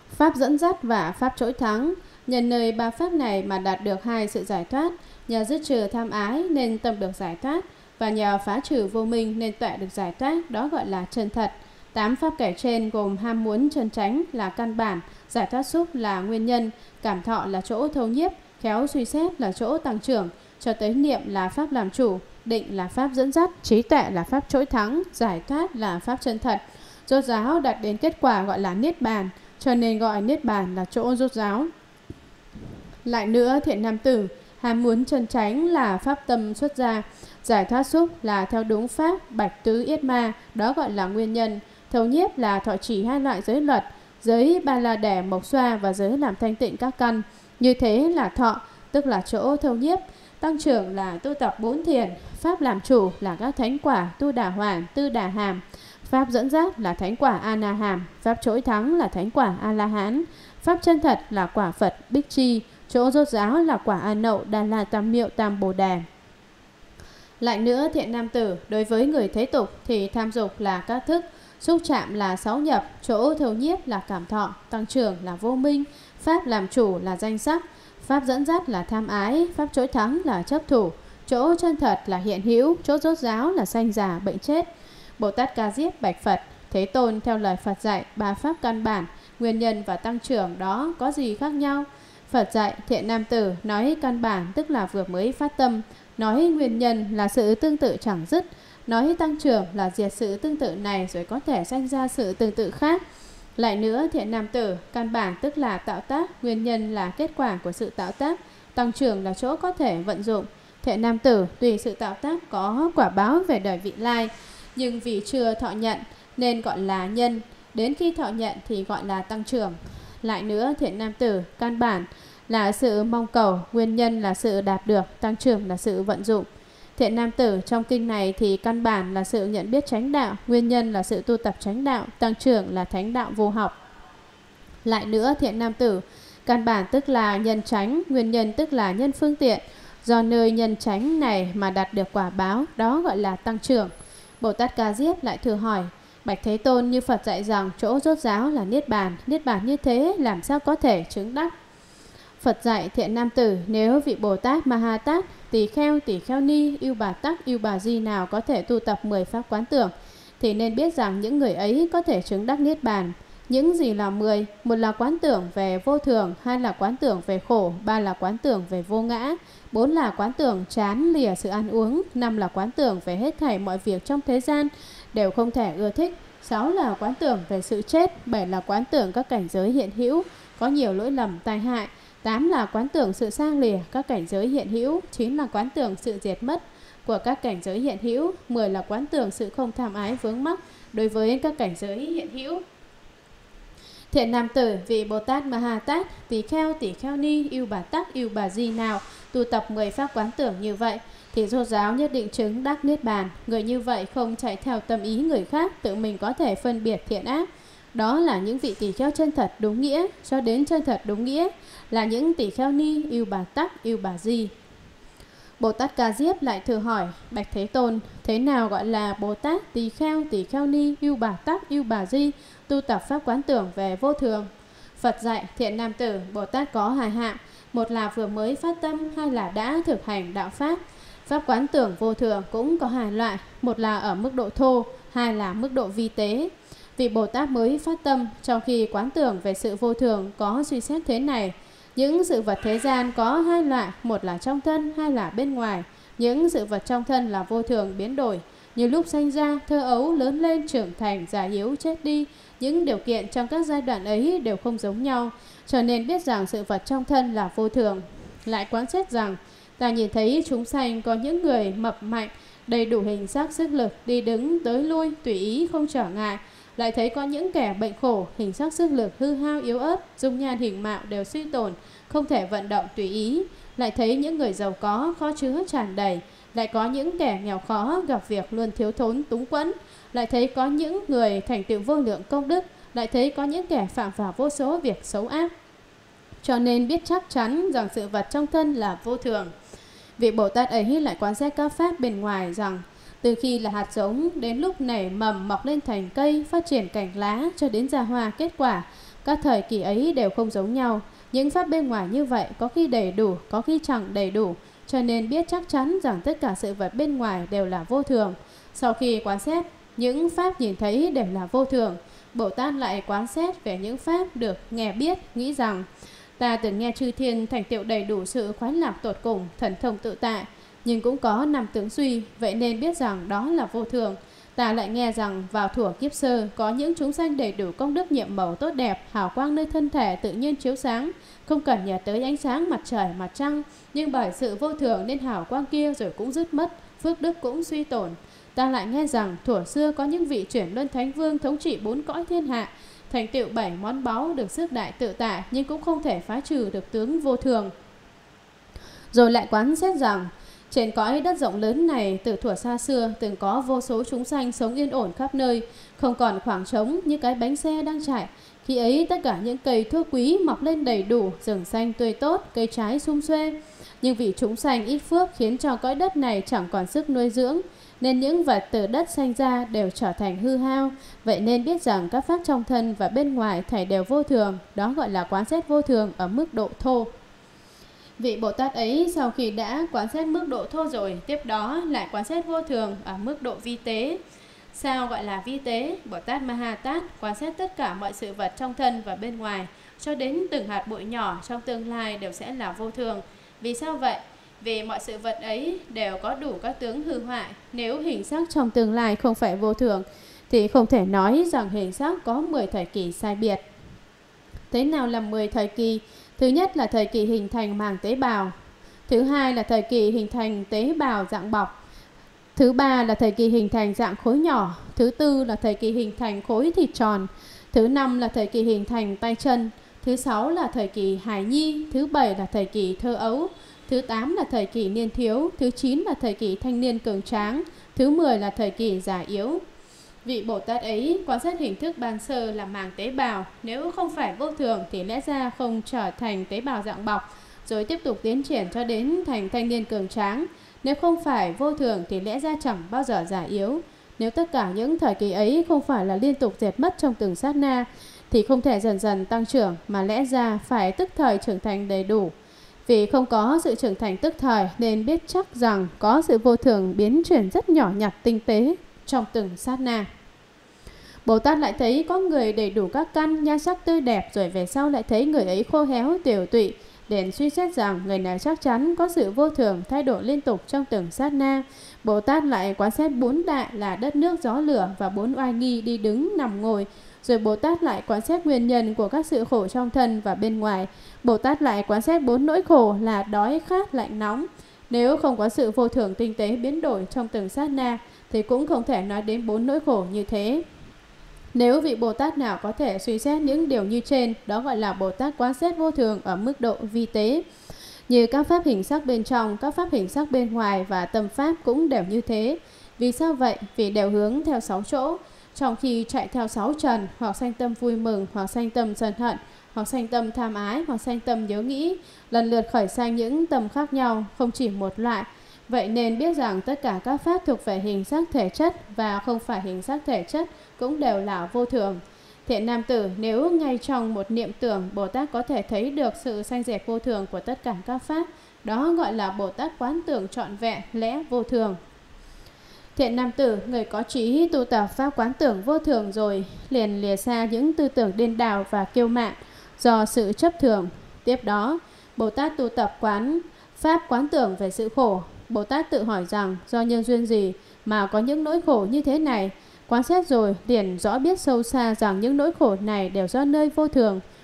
Pháp dẫn dắt và pháp trỗi thắng. Nhân nơi ba pháp này mà đạt được hai sự giải thoát. Nhờ dứt trừ tham ái nên tâm được giải thoát, và nhờ phá trừ vô minh nên tuệ được giải thoát, đó gọi là chân thật. 8 pháp kể trên gồm ham muốn chân chánh là căn bản, giải thoát xúc là nguyên nhân, cảm thọ là chỗ thâu nhiếp, khéo suy xét là chỗ tăng trưởng, cho tới niệm là pháp làm chủ, định là pháp dẫn dắt, trí tuệ là pháp trỗi thắng, giải thoát là pháp chân thật. Rốt ráo đạt đến kết quả gọi là niết bàn, cho nên gọi niết bàn là chỗ rốt ráo. Lại nữa, thiện nam tử, ham muốn chân chánh là pháp tâm xuất gia, giải thoát xúc là theo đúng pháp bạch tứ yết ma, đó gọi là nguyên nhân. Thấu nhiếp là thọ trì hai loại giới luật, giới ba la đẻ mộc xoa và giới làm thanh tịnh các căn. Như thế là thọ, tức là chỗ thấu nhiếp. Tăng trưởng là tu tập 4 thiền. Pháp làm chủ là các thánh quả tu đà hoàn, tư đà hàm. Pháp dẫn dắt là thánh quả a na hàm. Pháp trỗi thắng là thánh quả a la hán. Pháp chân thật là quả Phật bích chi. Chỗ rốt ráo là quả a nậu đà la tam miệu tam bồ đề. Lại nữa, thiện nam tử, đối với người thế tục thì tham dục là các thức, xúc chạm là 6 nhập, chỗ thấu nhiếp là cảm thọ, tăng trưởng là vô minh, pháp làm chủ là danh sắc, pháp dẫn dắt là tham ái, pháp trỗi thắng là chấp thủ, chỗ chân thật là hiện hữu, chỗ rốt ráo là sanh già bệnh chết. Bồ Tát Ca Diếp bạch Phật: Thế Tôn, theo lời Phật dạy, ba pháp căn bản, nguyên nhân và tăng trưởng đó có gì khác nhau? Phật dạy: Thiện nam tử, nói căn bản tức là vừa mới phát tâm, nói nguyên nhân là sự tương tự chẳng dứt, nói tăng trưởng là diệt sự tương tự này rồi có thể sanh ra sự tương tự khác. Lại nữa, thiện nam tử, căn bản tức là tạo tác, nguyên nhân là kết quả của sự tạo tác, tăng trưởng là chỗ có thể vận dụng. Thiện nam tử, tùy sự tạo tác có quả báo về đời vị lai, nhưng vì chưa thọ nhận nên gọi là nhân, đến khi thọ nhận thì gọi là tăng trưởng. Lại nữa, thiện nam tử, căn bản là sự mong cầu, nguyên nhân là sự đạt được, tăng trưởng là sự vận dụng. Thiện nam tử, trong kinh này thì căn bản là sự nhận biết chánh đạo, nguyên nhân là sự tu tập chánh đạo, tăng trưởng là thánh đạo vô học. Lại nữa, thiện nam tử, căn bản tức là nhân chánh, nguyên nhân tức là nhân phương tiện, do nơi nhân chánh này mà đạt được quả báo, đó gọi là tăng trưởng. Bồ Tát Ca Diếp lại thử hỏi: Bạch Thế Tôn, như Phật dạy rằng chỗ rốt ráo là niết bàn như thế làm sao có thể chứng đắc? Phật dạy: Thiện nam tử, nếu vị Bồ Tát Ma Ha Tát, Tỳ Kheo Ni, Yêu Bà Tắc, Yêu Bà Di nào có thể tu tập 10 pháp quán tưởng, thì nên biết rằng những người ấy có thể chứng đắc niết bàn. Những gì là 10? Một là quán tưởng về vô thường, hai là quán tưởng về khổ, ba là quán tưởng về vô ngã, bốn là quán tưởng chán lìa sự ăn uống, năm là quán tưởng về hết thảy mọi việc trong thế gian đều không thể ưa thích, 6 là quán tưởng về sự chết, 7 là quán tưởng các cảnh giới hiện hữu có nhiều lỗi lầm tai hại, 8 là quán tưởng sự sang lìa các cảnh giới hiện hữu, 9 là quán tưởng sự diệt mất của các cảnh giới hiện hữu, 10 là quán tưởng sự không tham ái vướng mắc đối với các cảnh giới hiện hữu. Thiện nam tử, vị Bồ Tát Ma Ha Tát, Tỳ Kheo Ni, Yêu Bà Tắc, Yêu Bà Di nào tu tập 10 pháp quán tưởng như vậy thì rốt ráo nhất định chứng đắc niết bàn. Người như vậy không chạy theo tâm ý người khác, tự mình có thể phân biệt thiện ác. Đó là những vị tỳ kheo chân thật đúng nghĩa. Cho đến chân thật đúng nghĩa là những tỳ kheo ni, Yêu Bà Tắc, Yêu Bà Di. Bồ Tát Ca Diếp lại thử hỏi: Bạch Thế Tôn, thế nào gọi là Bồ Tát Tỳ Kheo Ni, Yêu Bà Tắc, Yêu Bà Di tu tập pháp quán tưởng về vô thường? Phật dạy: Thiện nam tử, Bồ Tát có hai hạng, một là vừa mới phát tâm, hai là đã thực hành đạo pháp. Pháp quán tưởng vô thường cũng có hai loại, một là ở mức độ thô, hai là mức độ vi tế. Vị Bồ Tát mới phát tâm, trong khi quán tưởng về sự vô thường có suy xét thế này: những sự vật thế gian có hai loại, một là trong thân, hai là bên ngoài. Những sự vật trong thân là vô thường biến đổi, như lúc sanh ra, thơ ấu, lớn lên, trưởng thành, già yếu, chết đi. Những điều kiện trong các giai đoạn ấy đều không giống nhau, cho nên biết rằng sự vật trong thân là vô thường. Lại quán xét rằng ta nhìn thấy chúng sanh có những người mập mạnh, đầy đủ hình xác sức lực, đi đứng tới lui tùy ý không trở ngại. Lại thấy có những kẻ bệnh khổ, hình xác sức lực hư hao yếu ớt, dung nhan hình mạo đều suy tổn, không thể vận động tùy ý. Lại thấy những người giàu có, kho chứa tràn đầy. Lại có những kẻ nghèo khó, gặp việc luôn thiếu thốn túng quẫn. Lại thấy có những người thành tựu vô lượng công đức. Lại thấy có những kẻ phạm vào vô số việc xấu ác. Cho nên biết chắc chắn rằng sự vật trong thân là vô thường. Vị Bồ Tát ấy lại quan sát các pháp bên ngoài rằng từ khi là hạt giống đến lúc nảy mầm mọc lên thành cây, phát triển cành lá cho đến ra hoa kết quả, Các thời kỳ ấy đều không giống nhau. Những pháp bên ngoài như vậy có khi đầy đủ, có khi chẳng đầy đủ, cho nên biết chắc chắn rằng tất cả sự vật bên ngoài đều là vô thường. Sau khi quán xét những pháp nhìn thấy đều là vô thường, Bồ Tát lại quán xét về những pháp được nghe biết, nghĩ rằng ta từng nghe chư thiên thành tựu đầy đủ sự khoái lạc tột cùng, thần thông tự tại, nhưng cũng có năm tướng suy, vậy nên biết rằng đó là vô thường. Ta lại nghe rằng vào thuở kiếp sơ có những chúng sanh đầy đủ công đức nhiệm màu tốt đẹp, hào quang nơi thân thể tự nhiên chiếu sáng, không cần nhờ tới ánh sáng mặt trời, mặt trăng, nhưng bởi sự vô thường nên hào quang kia rồi cũng dứt mất, phước đức cũng suy tổn. Ta lại nghe rằng thuở xưa có những vị chuyển luân thánh vương thống trị 4 cõi thiên hạ, thành tựu 7 món báu được sức đại tự tại, nhưng cũng không thể phá trừ được tướng vô thường. Rồi lại quán xét rằng trên cõi đất rộng lớn này từ thuở xa xưa từng có vô số chúng sanh sống yên ổn khắp nơi, không còn khoảng trống như cái bánh xe đang chạy. Khi ấy tất cả những cây thuốc quý mọc lên đầy đủ, rừng xanh tươi tốt, cây trái sum xuê. Nhưng vì chúng sanh ít phước khiến cho cõi đất này chẳng còn sức nuôi dưỡng, nên những vật từ đất sanh ra đều trở thành hư hao. Vậy nên biết rằng các pháp trong thân và bên ngoài thảy đều vô thường, đó gọi là quán xét vô thường ở mức độ thô. Vị Bồ Tát ấy sau khi đã quán xét mức độ thô rồi, tiếp đó lại quán xét vô thường ở mức độ vi tế. Sao gọi là vi tế? Bồ Tát Ma Ha Tát quán xét tất cả mọi sự vật trong thân và bên ngoài, cho đến từng hạt bụi nhỏ trong tương lai đều sẽ là vô thường. Vì sao vậy? Vì mọi sự vật ấy đều có đủ các tướng hư hoại. Nếu hình sắc trong tương lai không phải vô thường, thì không thể nói rằng hình sắc có 10 thời kỳ sai biệt. Thế nào là 10 thời kỳ? Thứ nhất là thời kỳ hình thành màng tế bào. Thứ hai là thời kỳ hình thành tế bào dạng bọc. Thứ ba là thời kỳ hình thành dạng khối nhỏ. Thứ tư là thời kỳ hình thành khối thịt tròn. Thứ năm là thời kỳ hình thành tay chân. Thứ sáu là thời kỳ hài nhi. Thứ bảy là thời kỳ thơ ấu. Thứ 8 là thời kỳ niên thiếu. Thứ 9 là thời kỳ thanh niên cường tráng. Thứ 10 là thời kỳ già yếu. Vị Bồ Tát ấy quan sát hình thức ban sơ là màng tế bào. Nếu không phải vô thường thì lẽ ra không trở thành tế bào dạng bọc, rồi tiếp tục tiến triển cho đến thành thanh niên cường tráng. Nếu không phải vô thường thì lẽ ra chẳng bao giờ già yếu. Nếu tất cả những thời kỳ ấy không phải là liên tục diệt mất trong từng sát na, thì không thể dần dần tăng trưởng, mà lẽ ra phải tức thời trưởng thành đầy đủ. Vì không có sự trưởng thành tức thời nên biết chắc rằng có sự vô thường biến chuyển rất nhỏ nhặt tinh tế trong từng sát na. Bồ Tát lại thấy có người đầy đủ các căn, nhan sắc tươi đẹp, rồi về sau lại thấy người ấy khô héo, tiều tụy, để suy xét rằng người này chắc chắn có sự vô thường thay đổi liên tục trong từng sát na. Bồ Tát lại quán xét 4 đại là đất nước gió lửa và 4 oai nghi đi đứng nằm ngồi. Rồi Bồ Tát lại quán xét nguyên nhân của các sự khổ trong thân và bên ngoài. Bồ Tát lại quán xét 4 nỗi khổ là đói, khát, lạnh, nóng. Nếu không có sự vô thường tinh tế biến đổi trong từng sát na thì cũng không thể nói đến 4 nỗi khổ như thế. Nếu vị Bồ Tát nào có thể suy xét những điều như trên, đó gọi là Bồ Tát quán xét vô thường ở mức độ vi tế. Như các pháp hình sắc bên trong, các pháp hình sắc bên ngoài và tâm pháp cũng đều như thế. Vì sao vậy? Vì đều hướng theo 6 chỗ. Trong khi chạy theo 6 trần, hoặc sanh tâm vui mừng, hoặc sanh tâm sân hận, hoặc sanh tâm tham ái, hoặc sanh tâm nhớ nghĩ, lần lượt khởi sanh những tâm khác nhau, không chỉ một loại. Vậy nên biết rằng tất cả các pháp thuộc về hình sắc thể chất và không phải hình sắc thể chất cũng đều là vô thường. Thiện nam tử, nếu ngay trong một niệm tưởng, Bồ Tát có thể thấy được sự sanh diệt vô thường của tất cả các pháp, đó gọi là Bồ Tát quán tưởng trọn vẹn lẽ vô thường. Thiện nam tử, người có trí tu tập pháp quán tưởng vô thường rồi, liền lìa xa những tư tưởng điên đảo và kiêu mạn do sự chấp thường. Tiếp đó, Bồ Tát tu tập pháp quán tưởng về sự khổ. Bồ Tát tự hỏi rằng do nhân duyên gì mà có những nỗi khổ như thế này. Quán xét rồi liền rõ biết sâu xa rằng những nỗi khổ này đều do nơi vô thường.